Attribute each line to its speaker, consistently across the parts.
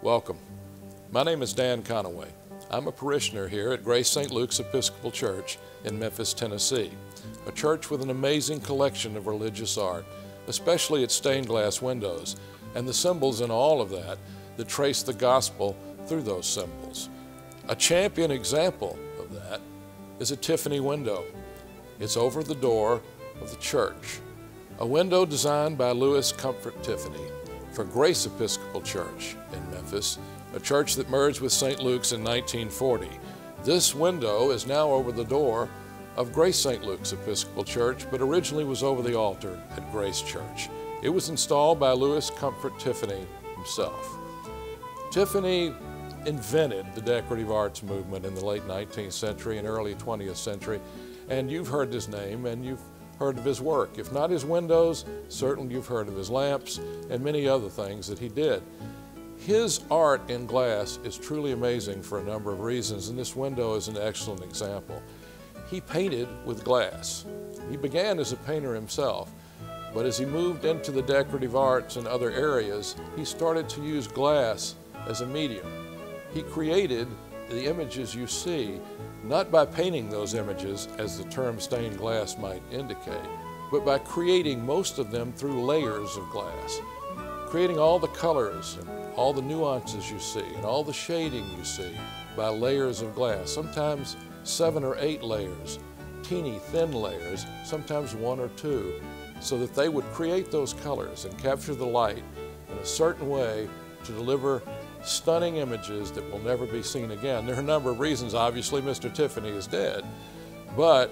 Speaker 1: Welcome. My name is Dan Conaway. I'm a parishioner here at Grace St. Luke's Episcopal Church in Memphis, Tennessee, a church with an amazing collection of religious art, especially its stained glass windows, and the symbols in all of that trace the gospel through those symbols. A champion example of that is a Tiffany window. It's over the door of the church, a window designed by Louis Comfort Tiffany for Grace Episcopal Church in Memphis, a church that merged with St. Luke's in 1940. This window is now over the door of Grace St. Luke's Episcopal Church, but originally was over the altar at Grace Church. It was installed by Louis Comfort Tiffany himself. Tiffany invented the decorative arts movement in the late 19th century and early 20th century, and you've heard his name and you've heard of his work. If not his windows, certainly you've heard of his lamps and many other things that he did. His art in glass is truly amazing for a number of reasons, and this window is an excellent example. He painted with glass. He began as a painter himself, but as he moved into the decorative arts and other areas, he started to use glass as a medium. He created the images you see, not by painting those images, as the term stained glass might indicate, but by creating most of them through layers of glass, creating all the colors and all the nuances you see and all the shading you see by layers of glass, sometimes 7 or 8 layers, teeny thin layers, sometimes 1 or 2, so that they would create those colors and capture the light in a certain way to deliver stunning images that will never be seen again. There are a number of reasons. Obviously, Mr. Tiffany is dead, but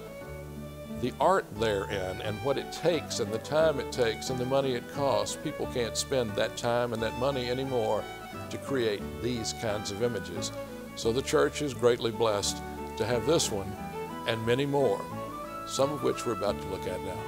Speaker 1: the art therein and what it takes and the time it takes and the money it costs, people can't spend that time and that money anymore to create these kinds of images. So the church is greatly blessed to have this one and many more, some of which we're about to look at now.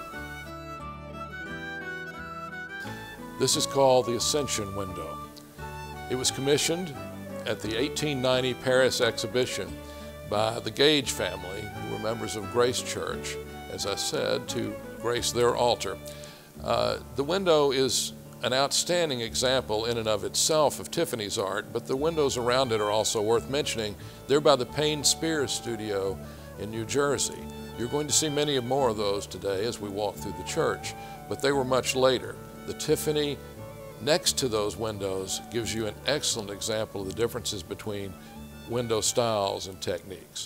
Speaker 1: This is called the Ascension window. It was commissioned at the 1890 Paris exhibition by the Gage family, who were members of Grace Church, as I said, to grace their altar. The window is an outstanding example in and of itself of Tiffany's art, but the windows around it are also worth mentioning. They're by the Payne Spears studio in New Jersey. You're going to see many more of those today as we walk through the church, but they were much later. The Tiffany next to those windows gives you an excellent example of the differences between window styles and techniques.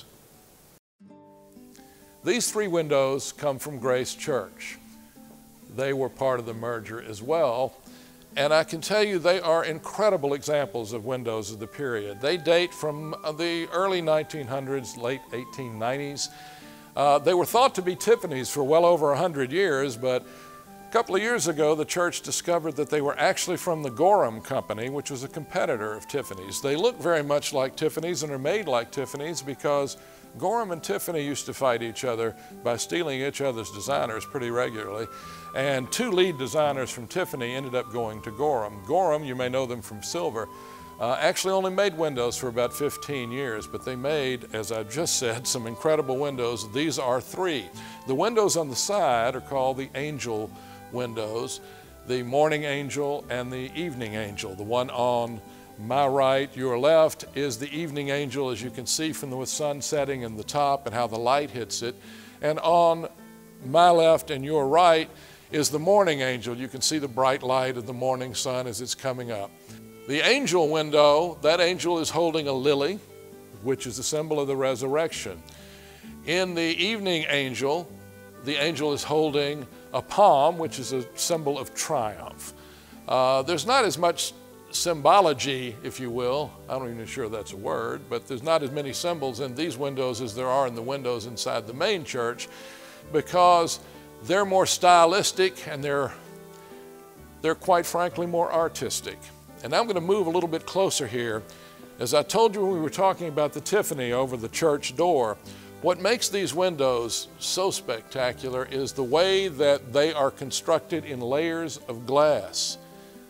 Speaker 1: These 3 windows come from Grace Church. They were part of the merger as well, and I can tell you they are incredible examples of windows of the period. They date from the early 1900s, late 1890s. They were thought to be Tiffany's for well over 100 years, but a couple of years ago, the church discovered that they were actually from the Gorham Company, which was a competitor of Tiffany's. They look very much like Tiffany's and are made like Tiffany's because Gorham and Tiffany used to fight each other by stealing each other's designers pretty regularly. And 2 lead designers from Tiffany ended up going to Gorham. Gorham, you may know them from silver, actually only made windows for about 15 years, but they made, as I've just said, some incredible windows. These are 3. The windows on the side are called the angel windows, the morning angel and the evening angel. The one on my right, your left, is the evening angel, as you can see from the sun setting in the top and how the light hits it. And on my left and your right is the morning angel. You can see the bright light of the morning sun as it's coming up. The angel window, that angel is holding a lily, which is a symbol of the resurrection. In the evening angel, the angel is holding a palm, which is a symbol of triumph. There's not as much symbology, if you will. I'm not even sure that's a word, but there's not as many symbols in these windows as there are in the windows inside the main church, because they're more stylistic and they're quite frankly more artistic. And I'm going to move a little bit closer here. As I told you when we were talking about the Tiffany over the church door, what makes these windows so spectacular is the way that they are constructed in layers of glass.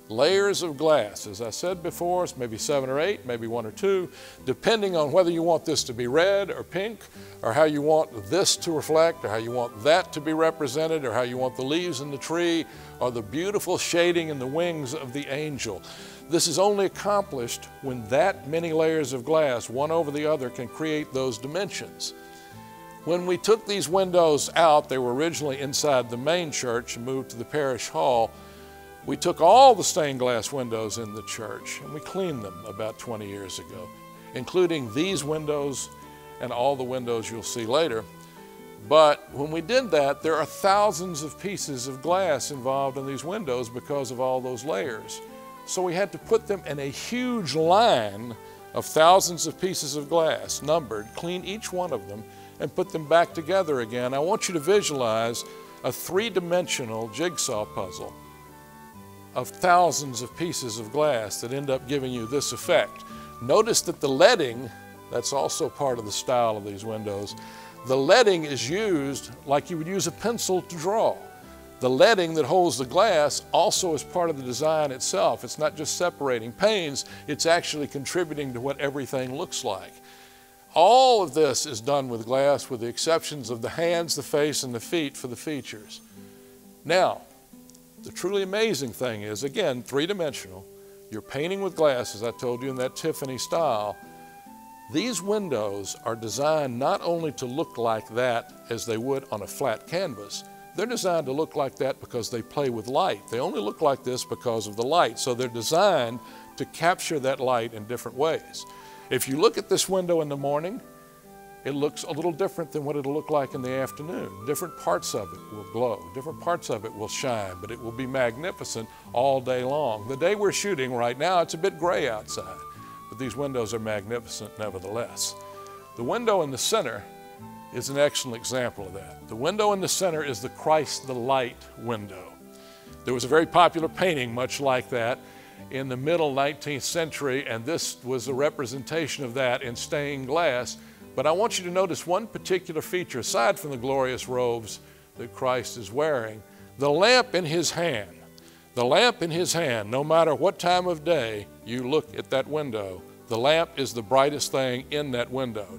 Speaker 1: layers of glass. As I said before, it's maybe 7 or 8, maybe 1 or 2, depending on whether you want this to be red or pink, or how you want this to reflect, or how you want that to be represented, or how you want the leaves in the tree, or the beautiful shading in the wings of the angel. This is only accomplished when that many layers of glass, one over the other, can create those dimensions. When we took these windows out, they were originally inside the main church and moved to the parish hall. We took all the stained glass windows in the church and we cleaned them about 20 years ago, including these windows and all the windows you'll see later. But when we did that, there are thousands of pieces of glass involved in these windows because of all those layers. So we had to put them in a huge line of thousands of pieces of glass, numbered, clean each one of them, and put them back together again. I want you to visualize a three-dimensional jigsaw puzzle of thousands of pieces of glass that end up giving you this effect. Notice that the leading, that's also part of the style of these windows, the leading is used like you would use a pencil to draw. The leading that holds the glass also is part of the design itself. It's not just separating panes, it's actually contributing to what everything looks like. All of this is done with glass with the exceptions of the hands, the face, and the feet for the features. Now, the truly amazing thing is, again, three-dimensional. You're painting with glass, as I told you, in that Tiffany style. These windows are designed not only to look like that as they would on a flat canvas, they're designed to look like that because they play with light. They only look like this because of the light. So they're designed to capture that light in different ways. If you look at this window in the morning, it looks a little different than what it'll look like in the afternoon. Different parts of it will glow, different parts of it will shine, but it will be magnificent all day long. The day we're shooting right now, it's a bit gray outside, but these windows are magnificent nevertheless. The window in the center is an excellent example of that. The window in the center is the Christ the Light window. There was a very popular painting much like that in the middle 19th century, and this was a representation of that in stained glass. But I want you to notice one particular feature, aside from the glorious robes that Christ is wearing, the lamp in his hand. The lamp in his hand, no matter what time of day you look at that window, the lamp is the brightest thing in that window.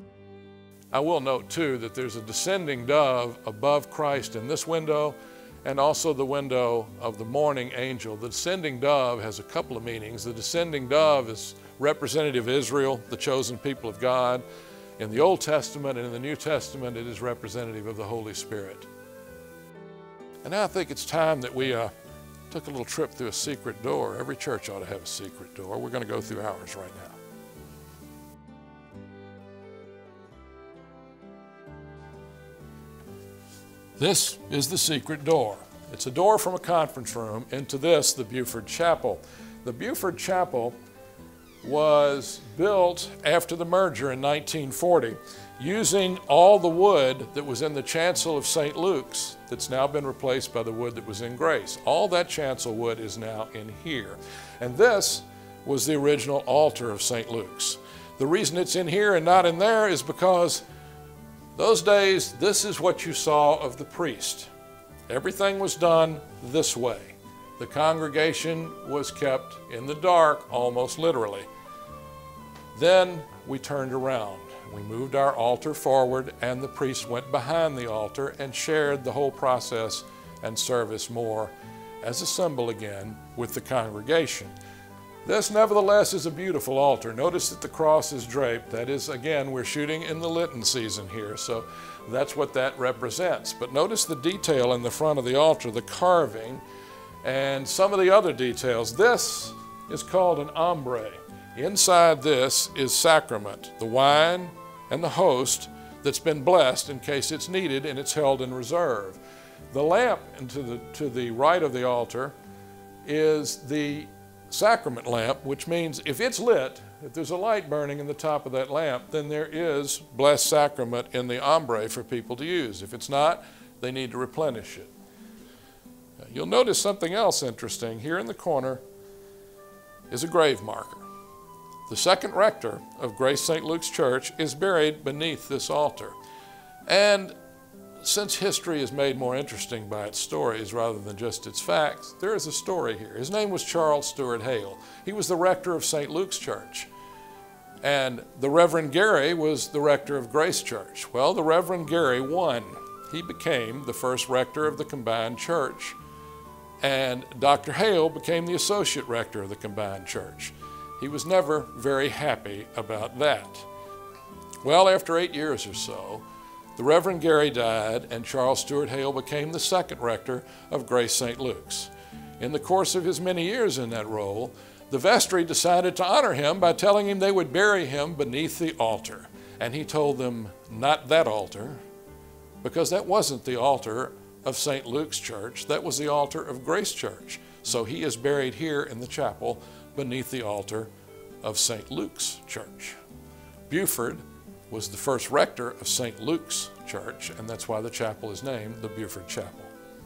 Speaker 1: I will note too that there's a descending dove above Christ in this window and also the window of the morning angel. The descending dove has a couple of meanings. The descending dove is representative of Israel, the chosen people of God. In the Old Testament and in the New Testament, it is representative of the Holy Spirit. And now I think it's time that we took a little trip through a secret door. Every church ought to have a secret door. We're going to go through ours right now. This is the secret door. It's a door from a conference room into this, the Buford Chapel. The Buford Chapel was built after the merger in 1940 using all the wood that was in the chancel of St. Luke's that's now been replaced by the wood that was in Grace. All that chancel wood is now in here. And this was the original altar of St. Luke's. The reason it's in here and not in there is because those days, this is what you saw of the priest. Everything was done this way. The congregation was kept in the dark, almost literally. Then we turned around. We moved our altar forward, and the priest went behind the altar and shared the whole process and service more as a symbol again with the congregation. This, nevertheless, is a beautiful altar. Notice that the cross is draped. That is, again, we're shooting in the Lenten season here, so that's what that represents. But notice the detail in the front of the altar, the carving, and some of the other details. This is called an ombre. Inside this is sacrament, the wine and the host that's been blessed in case it's needed, and it's held in reserve. The lamp to the right of the altar is the sacrament lamp, which means if it's lit, if there's a light burning in the top of that lamp, then there is blessed sacrament in the ombre for people to use. If it's not, they need to replenish it. You'll notice something else interesting. Here in the corner is a grave marker. The second rector of Grace St. Luke's Church is buried beneath this altar. And since history is made more interesting by its stories rather than just its facts, there is a story here. His name was Charles Stewart Hale. He was the rector of St. Luke's Church. And the Reverend Gary was the rector of Grace Church. Well, the Reverend Gary won. He became the first rector of the combined church. And Dr. Hale became the associate rector of the combined church. He was never very happy about that. Well, after 8 years or so, the Reverend Gary died and Charles Stewart Hale became the second rector of Grace St. Luke's. In the course of his many years in that role, the vestry decided to honor him by telling him they would bury him beneath the altar. And he told them, not that altar, because that wasn't the altar of St. Luke's Church, that was the altar of Grace Church. So he is buried here in the chapel beneath the altar of St. Luke's Church. Buford was the first rector of St. Luke's Church, and that's why the chapel is named the Buford Chapel.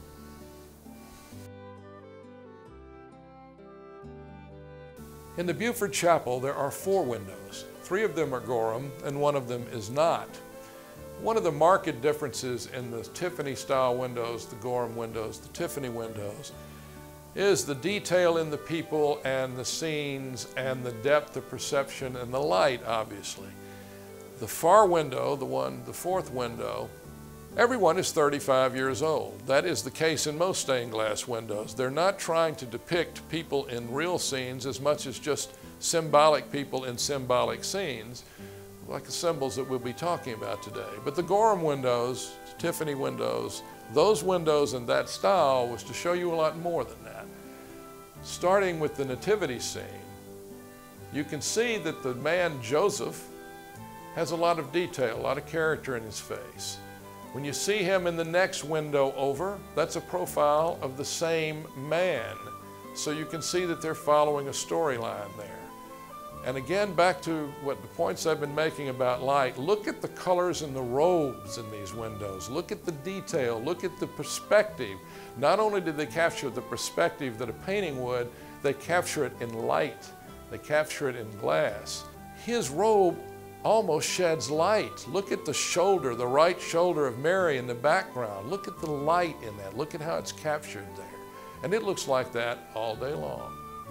Speaker 1: In the Buford Chapel, there are 4 windows. 3 of them are Gorham, and 1 of them is not. One of the marked differences in the Tiffany-style windows, the Gorham windows, the Tiffany windows, is the detail in the people and the scenes and the depth of perception and the light, obviously. The far window, the 4th window, everyone is 35 years old. That is the case in most stained glass windows. They're not trying to depict people in real scenes as much as just symbolic people in symbolic scenes, like the symbols that we'll be talking about today. But the Gorham windows, Tiffany windows, those windows in that style was to show you a lot more than that. Starting with the nativity scene, you can see that the man Joseph has a lot of detail, a lot of character in his face. When you see him in the next window over, that's a profile of the same man. So you can see that they're following a storyline there. And again, back to what the points I've been making about light, look at the colors and the robes in these windows. Look at the detail, look at the perspective. Not only did they capture the perspective that a painting would, they capture it in light. They capture it in glass. His robe almost sheds light. Look at the shoulder, the right shoulder of Mary in the background. Look at the light in that. Look at how it's captured there. And it looks like that all day long.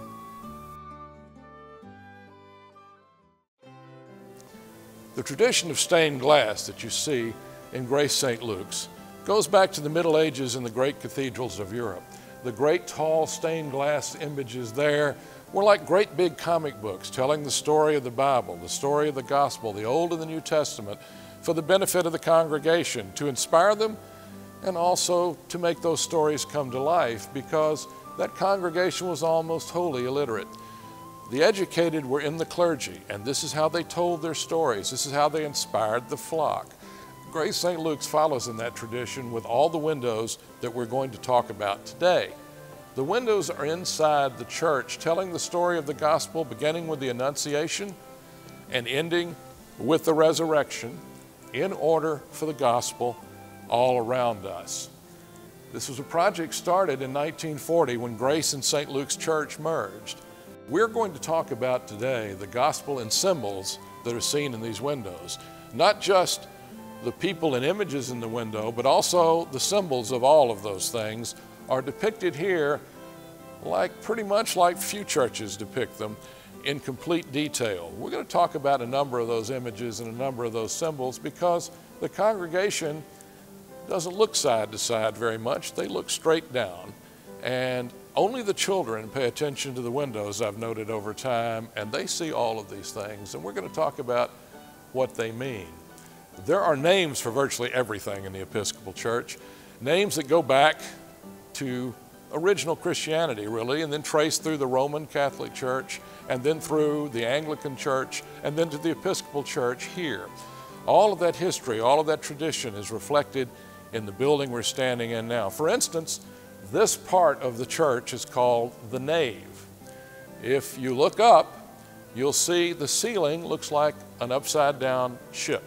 Speaker 1: The tradition of stained glass that you see in Grace St. Luke's goes back to the Middle Ages in the great cathedrals of Europe. The great tall stained glass images there were like great big comic books telling the story of the Bible, the story of the gospel, the Old and the New Testament, for the benefit of the congregation, to inspire them and also to make those stories come to life, because that congregation was almost wholly illiterate. The educated were in the clergy, and this is how they told their stories. This is how they inspired the flock. Grace St. Luke's follows in that tradition with all the windows that we're going to talk about today. The windows are inside the church, telling the story of the gospel, beginning with the Annunciation and ending with the resurrection, in order for the gospel all around us. This was a project started in 1940 when Grace and St. Luke's Church merged. We're going to talk about today the gospel and symbols that are seen in these windows. Not just the people and images in the window, but also the symbols of all of those things are depicted here pretty much like few churches depict them in complete detail. We're going to talk about a number of those images and a number of those symbols because the congregation doesn't look side to side very much. They look straight down. And only the children pay attention to the windows, I've noted over time, and they see all of these things. And we're going to talk about what they mean. There are names for virtually everything in the Episcopal Church, names that go back to original Christianity, really, and then trace through the Roman Catholic Church, and then through the Anglican Church, and then to the Episcopal Church here. All of that history, all of that tradition is reflected in the building we're standing in now. For instance, this part of the church is called the nave. If you look up, you'll see the ceiling looks like an upside-down ship.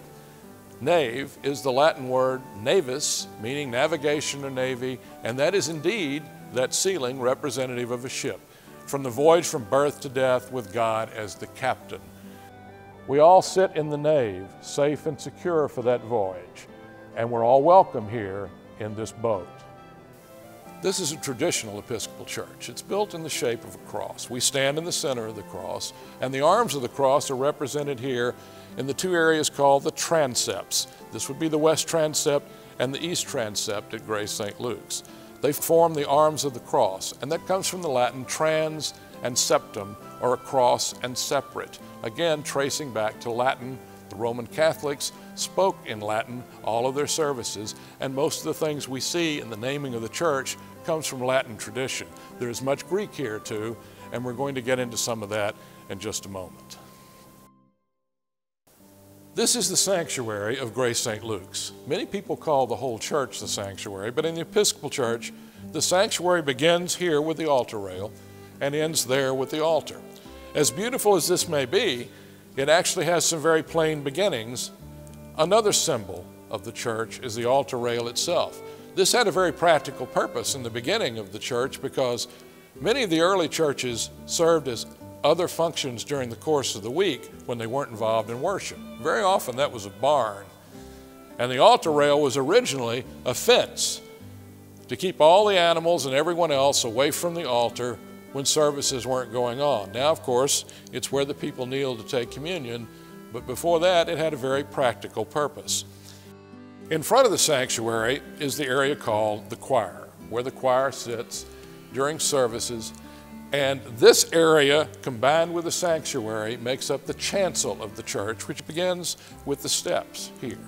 Speaker 1: Nave is the Latin word navis, meaning navigation or navy, and that is indeed that ceiling representative of a ship, from the voyage from birth to death with God as the captain. We all sit in the nave, safe and secure for that voyage. and we're all welcome here in this boat. This is a traditional Episcopal church. It's built in the shape of a cross. We stand in the center of the cross, and the arms of the cross are represented here in the two areas called the transepts. This would be the west transept and the east transept at Grace St. Luke's. They form the arms of the cross, and that comes from the Latin trans and septum, or across and separate. Again, tracing back to Latin. The Roman Catholics spoke in Latin all of their services, and most of the things we see in the naming of the church comes from Latin tradition. There's much Greek here too, and we're going to get into some of that in just a moment. This is the sanctuary of Grace St. Luke's. Many people call the whole church the sanctuary, but in the Episcopal church, the sanctuary begins here with the altar rail and ends there with the altar. As beautiful as this may be, it actually has some very plain beginnings. Another symbol of the church is the altar rail itself. This had a very practical purpose in the beginning of the church because many of the early churches served as other functions during the course of the week when they weren't involved in worship. Very often that was a barn. And the altar rail was originally a fence to keep all the animals and everyone else away from the altar when services weren't going on. Now, of course, it's where the people kneel to take communion, but before that, it had a very practical purpose. In front of the sanctuary is the area called the choir, where the choir sits during services, and this area, combined with the sanctuary, makes up the chancel of the church, which begins with the steps here.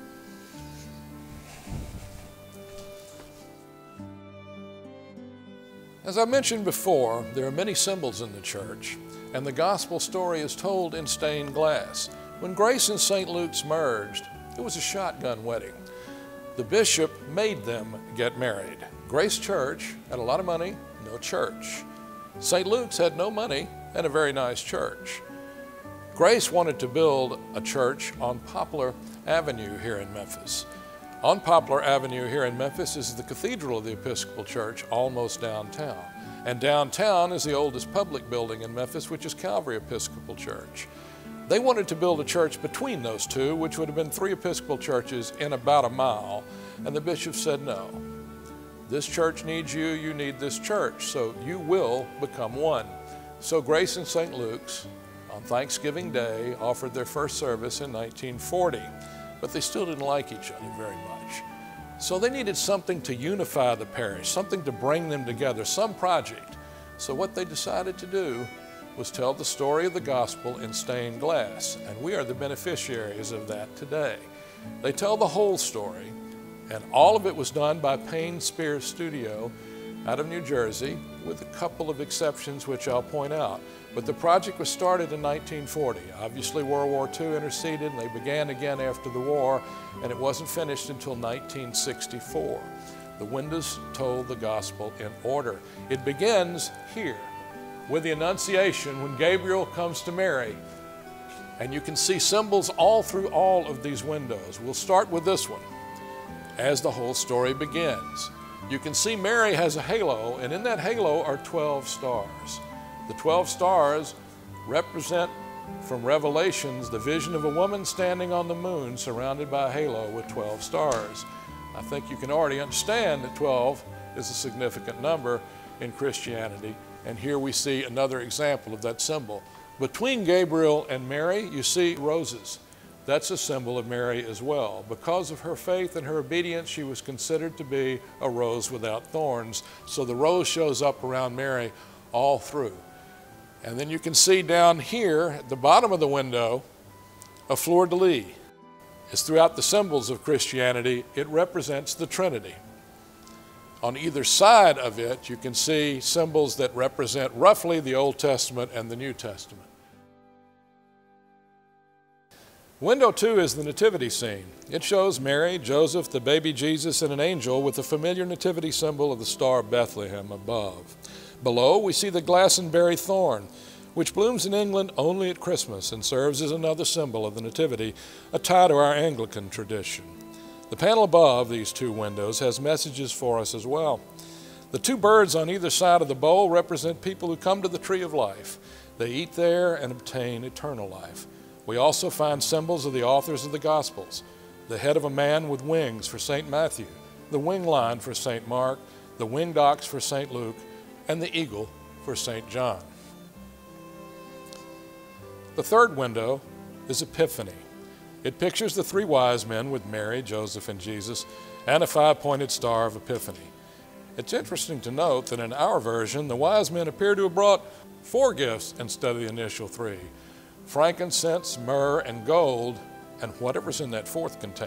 Speaker 1: As I mentioned before, there are many symbols in the church, and the gospel story is told in stained glass. When Grace and St. Luke's merged, it was a shotgun wedding. The bishop made them get married. Grace Church had a lot of money, no church. St. Luke's had no money and a very nice church. Grace wanted to build a church on Poplar Avenue here in Memphis. On Poplar Avenue here in Memphis is the Cathedral of the Episcopal Church, almost downtown. And downtown is the oldest public building in Memphis, which is Calvary Episcopal Church. They wanted to build a church between those two, which would have been 3 Episcopal churches in about a mile, and the bishop said no. This church needs you, you need this church, so you will become one. So Grace and St. Luke's, on Thanksgiving Day, offered their first service in 1940. But they still didn't like each other very much. So they needed something to unify the parish, something to bring them together, some project. So what they decided to do was tell the story of the gospel in stained glass, and we are the beneficiaries of that today. They tell the whole story, and all of it was done by Payne Spear Studio out of New Jersey, with a couple of exceptions which I'll point out. But the project was started in 1940. Obviously World War II interceded, and they began again after the war, and it wasn't finished until 1964. The windows told the gospel in order. It begins here with the Annunciation when Gabriel comes to Mary, and you can see symbols all through all of these windows. We'll start with this one as the whole story begins. You can see Mary has a halo, and in that halo are 12 stars. The 12 stars represent, from Revelations, the vision of a woman standing on the moon surrounded by a halo with 12 stars. I think you can already understand that 12 is a significant number in Christianity, and here we see another example of that symbol. Between Gabriel and Mary, you see roses. That's a symbol of Mary as well. Because of her faith and her obedience, she was considered to be a rose without thorns. So the rose shows up around Mary all through. And then you can see down here at the bottom of the window a fleur-de-lis. As throughout the symbols of Christianity, it represents the Trinity. On either side of it, you can see symbols that represent roughly the Old Testament and the New Testament. Window 2 is the nativity scene. It shows Mary, Joseph, the baby Jesus, and an angel with the familiar nativity symbol of the Star of Bethlehem above. Below, we see the Glastonbury thorn, which blooms in England only at Christmas and serves as another symbol of the nativity, a tie to our Anglican tradition. The panel above these two windows has messages for us as well. The two birds on either side of the bowl represent people who come to the tree of life. They eat there and obtain eternal life. We also find symbols of the authors of the Gospels. the head of a man with wings for St. Matthew, the wing line for St. Mark, the winged ox for St. Luke, and the eagle for St. John. The third window is Epiphany. It pictures the three wise men with Mary, Joseph, and Jesus, and a five-pointed star of Epiphany. It's interesting to note that in our version, the wise men appear to have brought 4 gifts instead of the initial 3: frankincense, myrrh, and gold, and whatever's in that fourth container.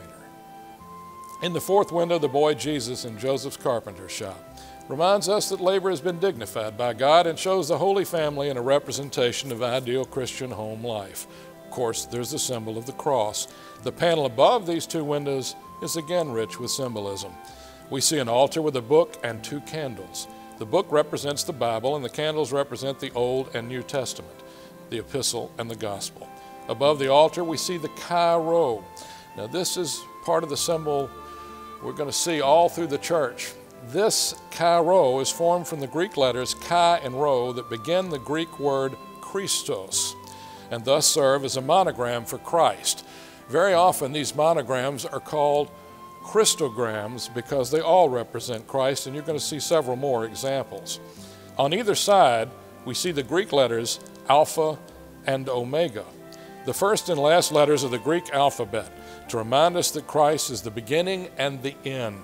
Speaker 1: In the fourth window, the boy Jesus in Joseph's carpenter shop reminds us that labor has been dignified by God and shows the Holy Family in a representation of ideal Christian home life. Of course, there's the symbol of the cross. The panel above these 2 windows is again rich with symbolism. We see an altar with a book and 2 candles. The book represents the Bible, and the candles represent the Old and New Testament, the epistle and the gospel. Above the altar, we see the chi rho. Now, this is part of the symbol we're going to see all through the church. This chi rho is formed from the Greek letters chi and rho that begin the Greek word Christos, and thus serve as a monogram for Christ. Very often, these monograms are called Christograms because they all represent Christ, and you're going to see several more examples. On either side, we see the Greek letters Alpha and Omega, the first and last letters of the Greek alphabet, to remind us that Christ is the beginning and the end.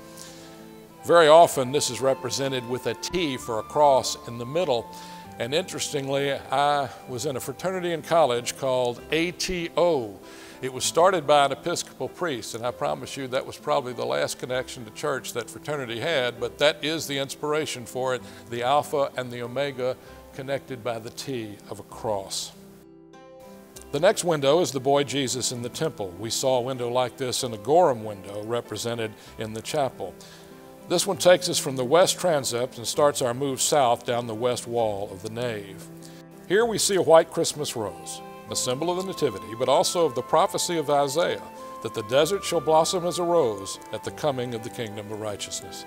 Speaker 1: Very often, this is represented with a T for a cross in the middle. And interestingly, I was in a fraternity in college called ATO. It was started by an Episcopal priest, and I promise you that was probably the last connection to church that fraternity had, but that is the inspiration for it, the Alpha and the Omega connected by the T of a cross. The next window is the boy Jesus in the temple. We saw a window like this in the Gorham window represented in the chapel. This one takes us from the west transept and starts our move south down the west wall of the nave. Here we see a white Christmas rose, a symbol of the Nativity, but also of the prophecy of Isaiah, that the desert shall blossom as a rose at the coming of the kingdom of righteousness.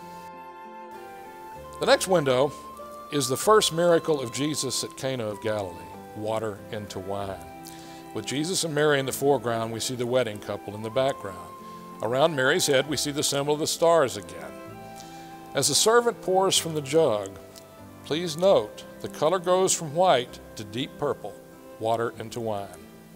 Speaker 1: The next window is the first miracle of Jesus at Cana of Galilee, water into wine. With Jesus and Mary in the foreground, we see the wedding couple in the background. Around Mary's head, we see the symbol of the stars again. As the servant pours from the jug, please note the color goes from white to deep purple, water into wine.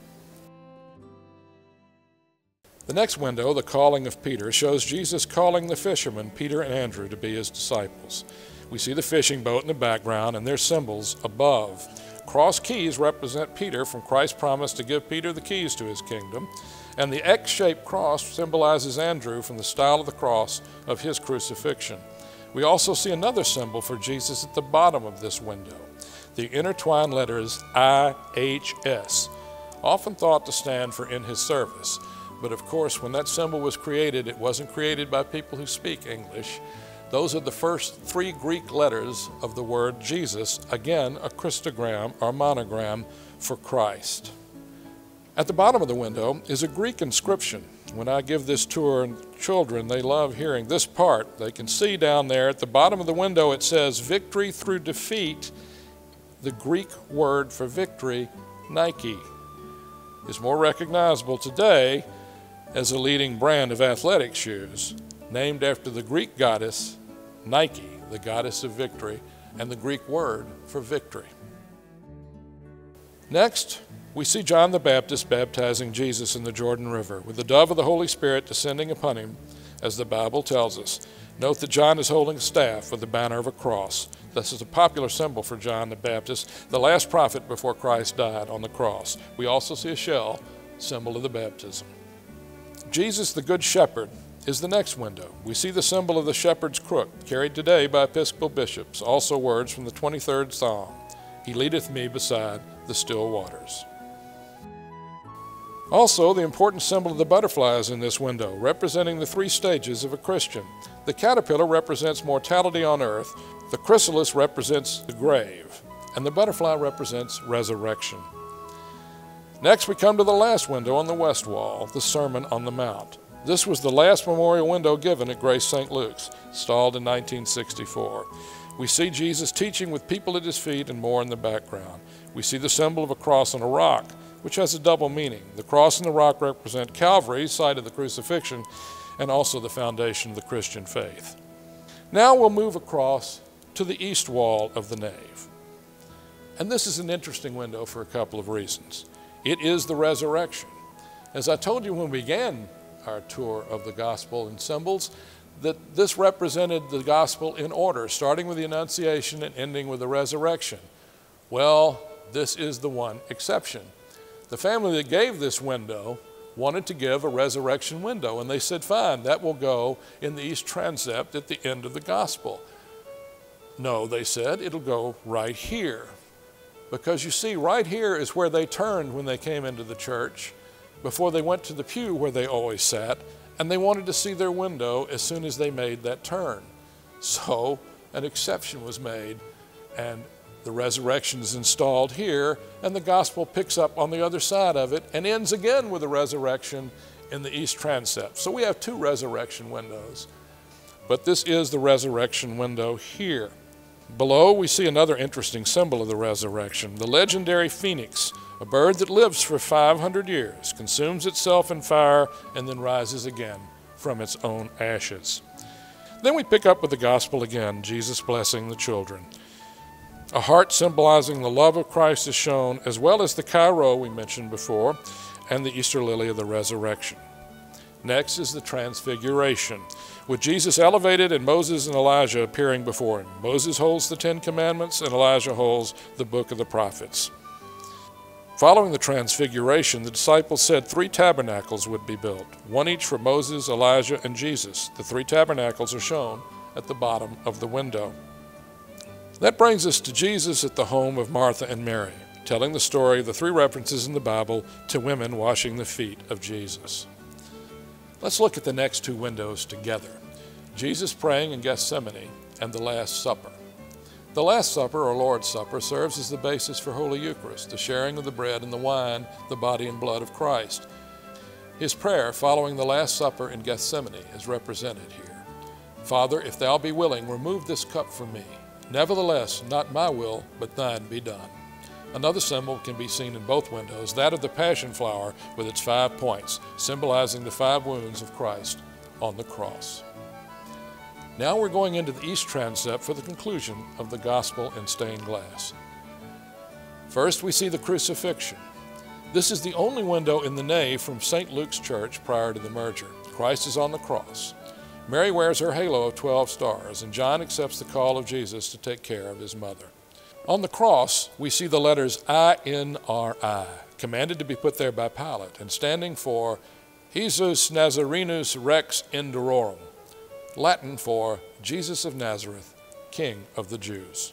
Speaker 1: The next window, the calling of Peter, shows Jesus calling the fishermen, Peter and Andrew, to be his disciples. We see the fishing boat in the background and their symbols above. Cross keys represent Peter from Christ's promise to give Peter the keys to his kingdom, and the X-shaped cross symbolizes Andrew from the style of the cross of his crucifixion. We also see another symbol for Jesus at the bottom of this window, the intertwined letters IHS, often thought to stand for in his service. But of course, when that symbol was created, it wasn't created by people who speak English. Those are the first 3 Greek letters of the word Jesus, again, a Christogram or monogram for Christ. At the bottom of the window is a Greek inscription. When I give this tour, and children, they love hearing this part. They can see down there at the bottom of the window, it says, victory through defeat. The Greek word for victory, Nike, is more recognizable today as a leading brand of athletic shoes, named after the Greek goddess Nike, the goddess of victory, and the Greek word for victory. Next, we see John the Baptist baptizing Jesus in the Jordan River, with the dove of the Holy Spirit descending upon him, as the Bible tells us. Note that John is holding a staff with the banner of a cross. This is a popular symbol for John the Baptist, the last prophet before Christ died on the cross. We also see a shell, symbol of the baptism. Jesus, the Good Shepherd, is the next window. We see the symbol of the shepherd's crook, carried today by Episcopal bishops, also words from the 23rd Psalm. He leadeth me beside the still waters. Also, the important symbol of the butterfly is in this window, representing the 3 stages of a Christian. The caterpillar represents mortality on earth, the chrysalis represents the grave, and the butterfly represents resurrection. Next, we come to the last window on the west wall, the Sermon on the Mount. This was the last memorial window given at Grace St. Luke's, installed in 1964. We see Jesus teaching with people at his feet and more in the background. We see the symbol of a cross on a rock, which has a double meaning. The cross and the rock represent Calvary, site of the crucifixion, and also the foundation of the Christian faith. Now we'll move across to the east wall of the nave. And this is an interesting window for a couple of reasons. It is the resurrection. As I told you when we began our tour of the gospel and symbols, that this represented the gospel in order, starting with the Annunciation and ending with the resurrection. Well, this is the one exception. The family that gave this window wanted to give a resurrection window, and they said, fine, that will go in the east transept at the end of the gospel. No, they said, it'll go right here. Because you see, right here is where they turned when they came into the church, before they went to the pew where they always sat, and they wanted to see their window as soon as they made that turn. So an exception was made, and the resurrection is installed here, and the gospel picks up on the other side of it and ends again with the resurrection in the east transept. So we have two resurrection windows, but this is the resurrection window here. Below, we see another interesting symbol of the resurrection, the legendary phoenix, a bird that lives for 500 years, consumes itself in fire, and then rises again from its own ashes. Then we pick up with the gospel again, Jesus blessing the children. A heart symbolizing the love of Christ is shown, as well as the Cairo we mentioned before, and the Easter lily of the resurrection. Next is the transfiguration, with Jesus elevated and Moses and Elijah appearing before him. Moses holds the 10 Commandments, and Elijah holds the book of the prophets. Following the transfiguration, the disciples said 3 tabernacles would be built, one each for Moses, Elijah, and Jesus. The 3 tabernacles are shown at the bottom of the window. That brings us to Jesus at the home of Martha and Mary, telling the story of the 3 references in the Bible to women washing the feet of Jesus. Let's look at the next 2 windows together. Jesus praying in Gethsemane and the Last Supper. The Last Supper, or Lord's Supper, serves as the basis for Holy Eucharist, the sharing of the bread and the wine, the body and blood of Christ. His prayer following the Last Supper in Gethsemane is represented here. Father, if thou be willing, remove this cup from me. Nevertheless, not my will, but thine be done. Another symbol can be seen in both windows, that of the Passion Flower with its 5 points, symbolizing the 5 wounds of Christ on the cross. Now we're going into the east transept for the conclusion of the gospel in stained glass. First, we see the crucifixion. This is the only window in the nave from St. Luke's church prior to the merger. Christ is on the cross. Mary wears her halo of 12 stars, and John accepts the call of Jesus to take care of his mother. On the cross, we see the letters I-N-R-I, commanded to be put there by Pilate, and standing for Jesus Nazarenus Rex Inderorum, Latin for Jesus of Nazareth, King of the Jews.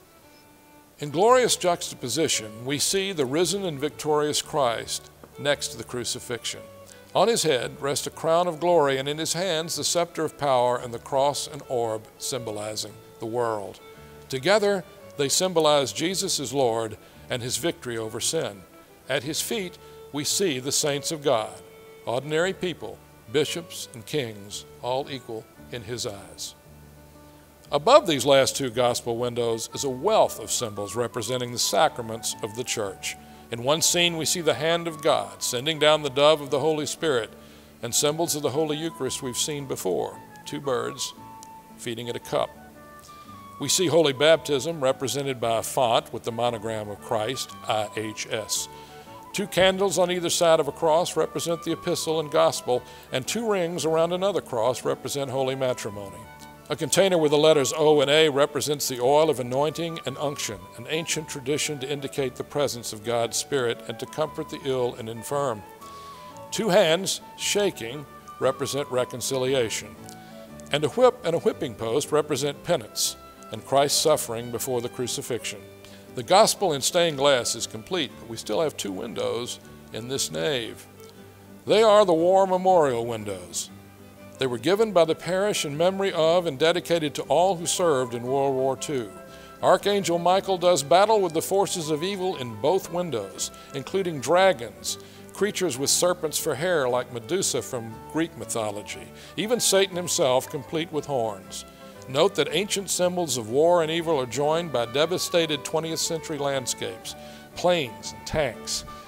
Speaker 1: In glorious juxtaposition, we see the risen and victorious Christ next to the crucifixion. On his head rests a crown of glory, and in his hands the scepter of power and the cross and orb symbolizing the world. Together, they symbolize Jesus as Lord and his victory over sin. At his feet, we see the saints of God, ordinary people, bishops and kings, all equal in his eyes. Above these last 2 gospel windows is a wealth of symbols representing the sacraments of the church. In one scene, we see the hand of God sending down the dove of the Holy Spirit, and symbols of the Holy Eucharist we've seen before, 2 birds feeding at a cup. We see Holy Baptism represented by a font with the monogram of Christ, IHS. 2 candles on either side of a cross represent the epistle and gospel, and 2 rings around another cross represent holy matrimony. A container with the letters O and A represents the oil of anointing and unction, an ancient tradition to indicate the presence of God's Spirit and to comfort the ill and infirm. 2 hands, shaking, represent reconciliation. And a whip and a whipping post represent penance and Christ's suffering before the crucifixion. The gospel in stained glass is complete, but we still have 2 windows in this nave. They are the war memorial windows. They were given by the parish in memory of and dedicated to all who served in World War II. Archangel Michael does battle with the forces of evil in both windows, including dragons, creatures with serpents for hair like Medusa from Greek mythology, even Satan himself complete with horns. Note that ancient symbols of war and evil are joined by devastated 20th century landscapes, planes and tanks.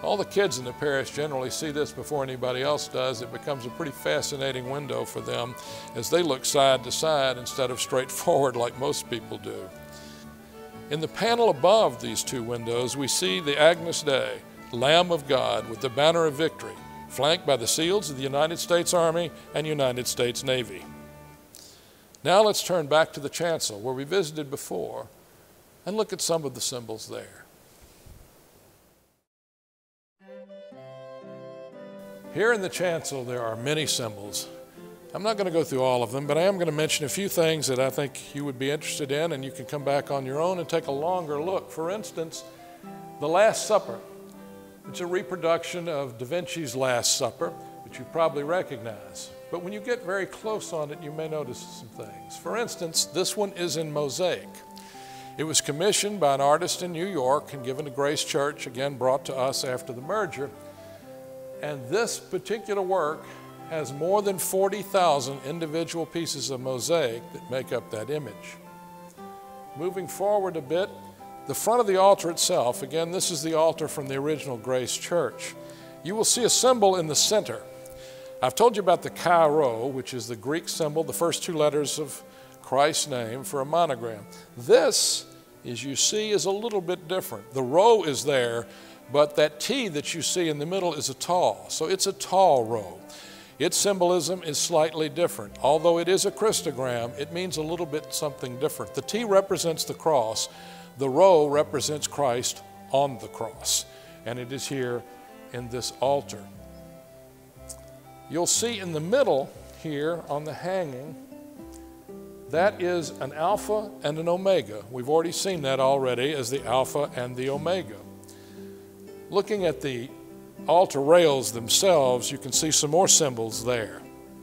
Speaker 1: All the kids in the parish generally see this before anybody else does. It becomes a pretty fascinating window for them as they look side to side instead of straight forward like most people do. In the panel above these two windows, we see the Agnus Dei, Lamb of God with the banner of victory, flanked by the seals of the United States Army and United States Navy. Now let's turn back to the chancel where we visited before and look at some of the symbols there. Here in the chancel, there are many symbols. I'm not going to go through all of them, but I am going to mention a few things that I think you would be interested in, and you can come back on your own and take a longer look. For instance, the Last Supper. It's a reproduction of Da Vinci's Last Supper, which you probably recognize. But when you get very close on it, you may notice some things. For instance, this one is in mosaic. It was commissioned by an artist in New York and given to Grace Church, again brought to us after the merger. And this particular work has more than 40,000 individual pieces of mosaic that make up that image. Moving forward a bit, the front of the altar itself, again, this is the altar from the original Grace Church. You will see a symbol in the center. I've told you about the Chi Rho, which is the Greek symbol, the first two letters of Christ's name for a monogram. This, as you see, is a little bit different. The rho is there, but that T that you see in the middle is a tall, so it's a tall rho. Its symbolism is slightly different. Although it is a Christogram, it means a little bit something different. The T represents the cross. The rho represents Christ on the cross, and it is here in this altar. You'll see in the middle here on the hanging, that is an alpha and an omega. We've already seen that already as the alpha and the omega. Looking at the altar rails themselves, you can see some more symbols there.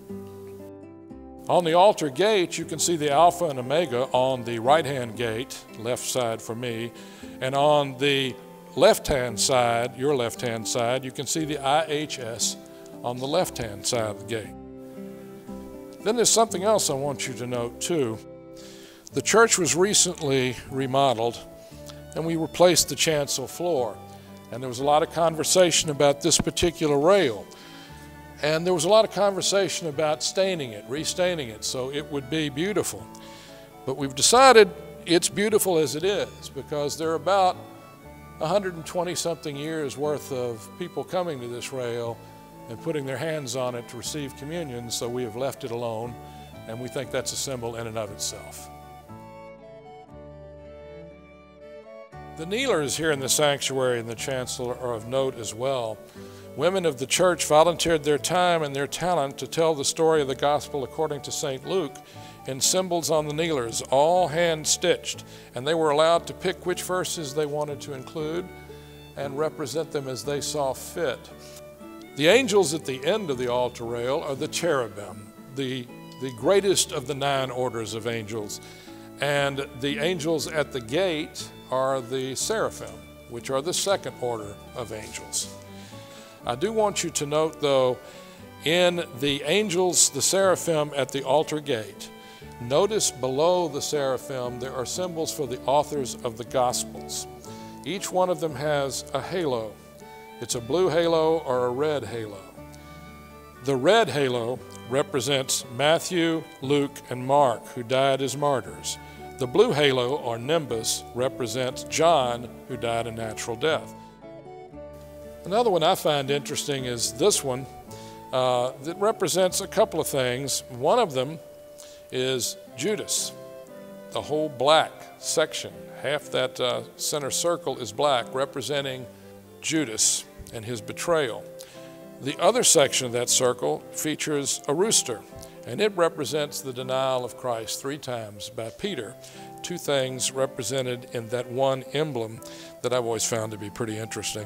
Speaker 1: On the altar gate, you can see the alpha and omega on the right-hand gate, left side for me, and on the left-hand side, your left-hand side, you can see the IHS on the left-hand side of the gate. Then there's something else I want you to note too. The church was recently remodeled, and we replaced the chancel floor. And there was a lot of conversation about this particular rail. And there was a lot of conversation about staining it, restaining it, so it would be beautiful. But we've decided it's beautiful as it is because there are about 120-something years worth of people coming to this rail and putting their hands on it to receive communion, so we have left it alone, and we think that's a symbol in and of itself. The kneelers here in the sanctuary and the chancel are of note as well. Women of the church volunteered their time and their talent to tell the story of the gospel according to St. Luke in symbols on the kneelers, all hand-stitched, and they were allowed to pick which verses they wanted to include and represent them as they saw fit. The angels at the end of the altar rail are the cherubim, the greatest of the 9 orders of angels, and the angels at the gate are the seraphim, which are the 2nd order of angels. I do want you to note, though, in the angels, the seraphim at the altar gate, notice below the seraphim there are symbols for the authors of the Gospels. Each one of them has a halo. It's a blue halo or a red halo. The red halo represents Matthew, Luke, and Mark, who died as martyrs. The blue halo, or nimbus, represents John, who died a natural death. Another one I find interesting is this one that represents a couple of things. One of them is Judas, the whole black section. Half that center circle is black, representing Judas and his betrayal. The other section of that circle features a rooster, and it represents the denial of Christ 3 times by Peter. 2 things represented in that one emblem that I've always found to be pretty interesting.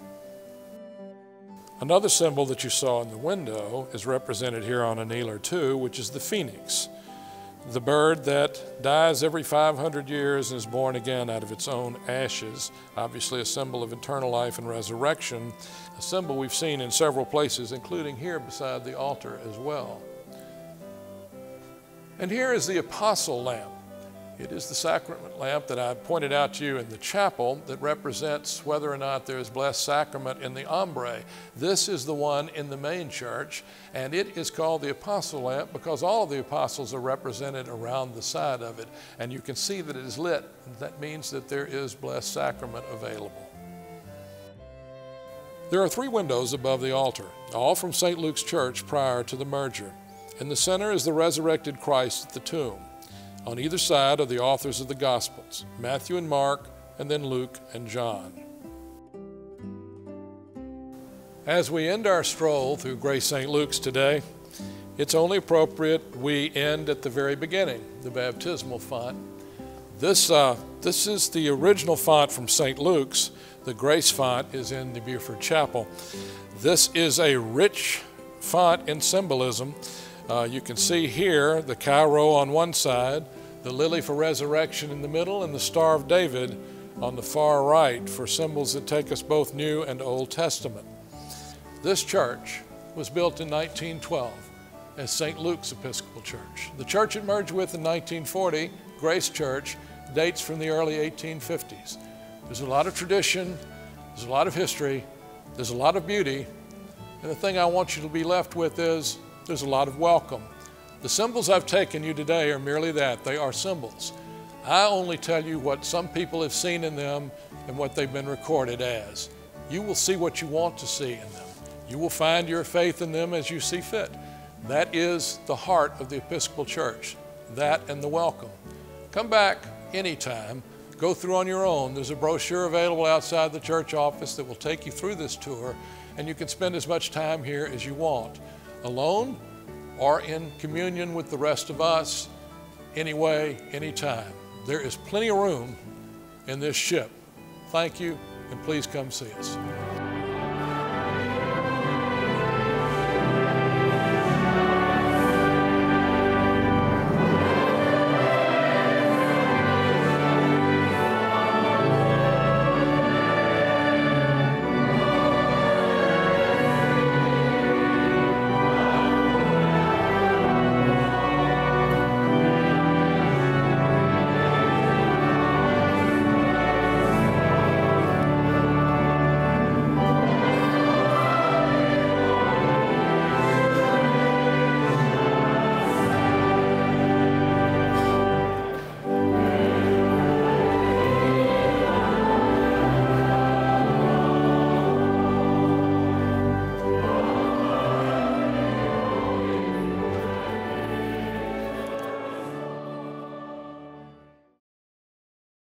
Speaker 1: Another symbol that you saw in the window is represented here on a kneeler too, which is the phoenix, the bird that dies every 500 years and is born again out of its own ashes, obviously a symbol of eternal life and resurrection, a symbol we've seen in several places, including here beside the altar as well. And here is the apostle lamp. It is the sacrament lamp that I pointed out to you in the chapel that represents whether or not there is blessed sacrament in the ombre. This is the one in the main church, and it is called the apostle lamp because all of the apostles are represented around the side of it. And you can see that it is lit. That means that there is blessed sacrament available. There are 3 windows above the altar, all from St. Luke's Church prior to the merger. In the center is the resurrected Christ at the tomb. On either side are the authors of the Gospels, Matthew and Mark, and then Luke and John. As we end our stroll through Grace St. Luke's today, it's only appropriate we end at the very beginning, the baptismal font. This is the original font from St. Luke's. The Grace font is in the Beaufort Chapel. This is a rich font in symbolism. You can see here the Cairo on one side, the lily for resurrection in the middle, and the Star of David on the far right for symbols that take us both New and Old Testament. This church was built in 1912 as St. Luke's Episcopal Church. The church it merged with in 1940, Grace Church, dates from the early 1850s. There's a lot of tradition, there's a lot of history, there's a lot of beauty, and the thing I want you to be left with is there's a lot of welcome. The symbols I've taken you today are merely that. They are symbols. I only tell you what some people have seen in them and what they've been recorded as. You will see what you want to see in them. You will find your faith in them as you see fit. That is the heart of the Episcopal Church, that and the welcome. Come back anytime. Go through on your own. There's a brochure available outside the church office that will take you through this tour, and you can spend as much time here as you want, alone or in communion with the rest of us, anyway, anytime. There is plenty of room in this ship. Thank you, and please come see us.